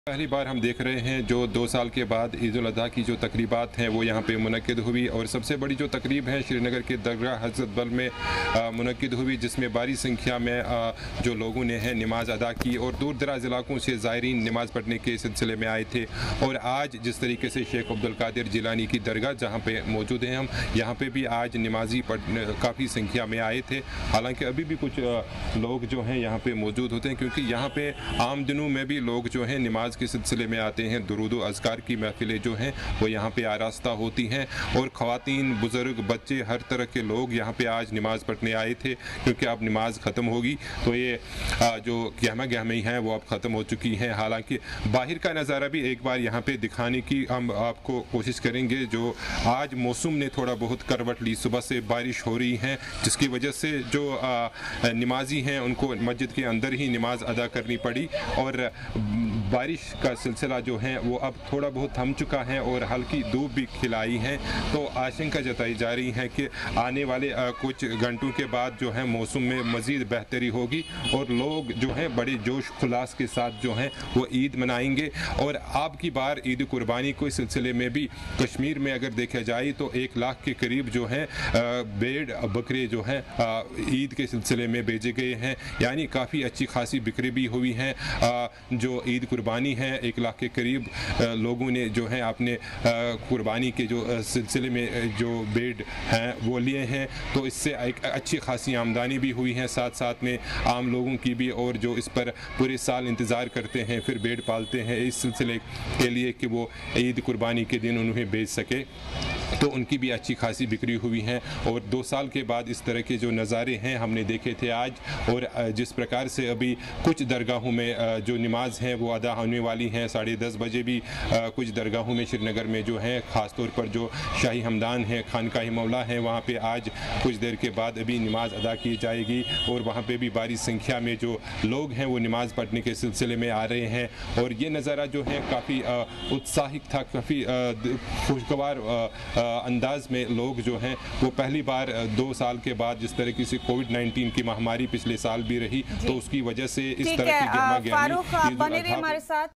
पहली बार हम देख रहे हैं जो 2 साल के बाद ईद उल अज़हा की जो तकरीबात हैं वो यहाँ पे मुनक्किद हुई और सबसे बड़ी जो तकरीब है श्रीनगर के दरगाह हज़रत बल में मुनक्किद हुई, जिसमें भारी संख्या में जो लोगों ने है नमाज़ अदा की और दूर दराज इलाकों से ज़ायरीन नमाज़ पढ़ने के सिलसिले में आए थे। और आज जिस तरीके से शेख अब्दुल कादिर जिलानी की दरगाह जहाँ पर मौजूद हैं हम, यहाँ पर भी आज नमाजी काफ़ी संख्या में आए थे। हालाँकि अभी भी कुछ लोग जो हैं यहाँ पर मौजूद होते हैं, क्योंकि यहाँ पर आम दिनों में भी लोग जो हैं नमाज के सिलसिले में आते हैं। दुरूद व अज़कार की महफिलें जो हैं वो यहाँ पे आरास्ता होती हैं और ख़वातीन, बुज़ुर्ग, बच्चे, हर तरह के लोग यहाँ पे आज नमाज़ पढ़ने आए थे, क्योंकि अब नमाज ख़त्म होगी तो ये जो गहमा गहमी हैं वो अब ख़त्म हो चुकी हैं। हालांकि बाहर का नज़ारा भी एक बार यहाँ पे दिखाने की हम आपको कोशिश करेंगे। जो आज मौसम ने थोड़ा बहुत करवट ली, सुबह से बारिश हो रही है, जिसकी वजह से जो नमाजी हैं उनको मस्जिद के अंदर ही नमाज अदा करनी पड़ी और बारिश का सिलसिला जो है वो अब थोड़ा बहुत थम चुका है और हल्की धूप भी खिलाई है। तो आशंका जताई जा रही है कि आने वाले कुछ घंटों के बाद जो है मौसम में मज़ीद बेहतरी होगी और लोग जो हैं बड़े जोश खुलास के साथ जो हैं वो ईद मनाएंगे। और अब की बार ईद कुर्बानी के सिलसिले में भी कश्मीर में अगर देखा जाए तो 1 लाख के करीब जो हैं भेड़ बकरे जो हैं ईद के सिलसिले में भेजे गए हैं, यानी काफ़ी अच्छी खासी बिक्री भी हुई हैं। जो ईद कुर्बानी है 1 लाख के करीब लोगों ने जो है अपने कुर्बानी के जो सिलसिले में जो भेड़ हैं वो लिए हैं, तो इससे एक अच्छी खासी आमदनी भी हुई है। साथ साथ में आम लोगों की भी, और जो इस पर पूरे साल इंतज़ार करते हैं, फिर भेड़ पालते हैं इस सिलसिले के लिए कि वो ईद कुर्बानी के दिन उन्हें बेच सके, तो उनकी भी अच्छी खासी बिक्री हुई है। और 2 साल के बाद इस तरह के जो नज़ारे हैं हमने देखे थे आज, और जिस प्रकार से अभी कुछ दरगाहों में जो नमाज हैं वो अदा होने वाली हैं 10:30 बजे भी कुछ दरगाहों में श्रीनगर में जो है, ख़ास तौर पर जो शाही हमदान है, खानकाही मौला है, वहाँ पे आज कुछ देर के बाद अभी नमाज अदा की जाएगी और वहाँ पे भी भारी संख्या में जो लोग हैं वो नमाज़ पढ़ने के सिलसिले में आ रहे हैं। और ये नज़ारा जो है काफ़ी उत्साहित था, काफ़ी खुशगवार अंदाज में लोग जो हैं वो पहली बार 2 साल के बाद, जिस तरीके से कोविड-19 की महामारी पिछले साल भी रही, तो उसकी वजह से इस तरह की फारूक, आप बने रहिए हमारे साथ।